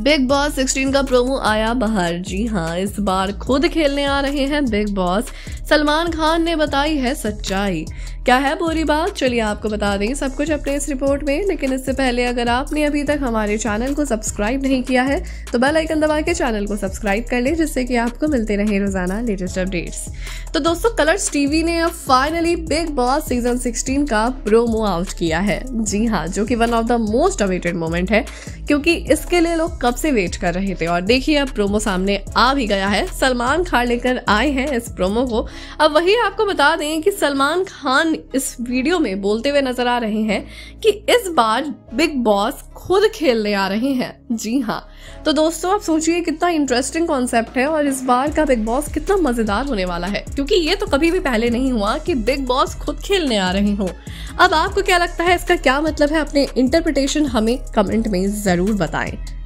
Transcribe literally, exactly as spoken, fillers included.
Big Boss sixteen का promo आया बाहर। जी हाँ, इस बार खुद खेलने आ रहे हैं बिग बॉस। सलमान खान ने बताई है सच्चाई। क्या है पूरी बात, चलिए आपको बता दें सब कुछ अपने इस रिपोर्ट में। लेकिन इससे पहले अगर आपने अभी तक हमारे चैनल को सब्सक्राइब नहीं किया है तो बेल आइकन दबा के चैनल को सब्सक्राइब कर ले, जिससे कि आपको मिलते रहे रोजाना लेटेस्ट अपडेट्स। तो दोस्तों, कलर्स टीवी ने अब finally Bigg Boss season sixteen का प्रोमो आउट किया है। जी हाँ, जो कि one of the most awaited moment है, क्योंकि इसके लिए लोग कब से वेट कर रहे थे। और देखिए, अब प्रोमो सामने आ भी गया है। सलमान खान लेकर आए हैं इस प्रोमो को। अब वही आपको बता दें कि सलमान खान इस वीडियो में बोलते हुए नजर आ रहे हैं कि इस बार बिग बॉस खुद खेलने आ रहे हैं। जी हाँ, तो दोस्तों आप सोचिए कितना इंटरेस्टिंग कॉन्सेप्ट है और इस बार का बिग बॉस कितना मजेदार होने वाला है, क्योंकि ये तो कभी भी पहले नहीं हुआ कि बिग बॉस खुद खेलने आ रहे हो। अब आपको क्या लगता है, इसका क्या मतलब है? अपने इंटरप्रिटेशन हमें कमेंट में जरूर बताएं।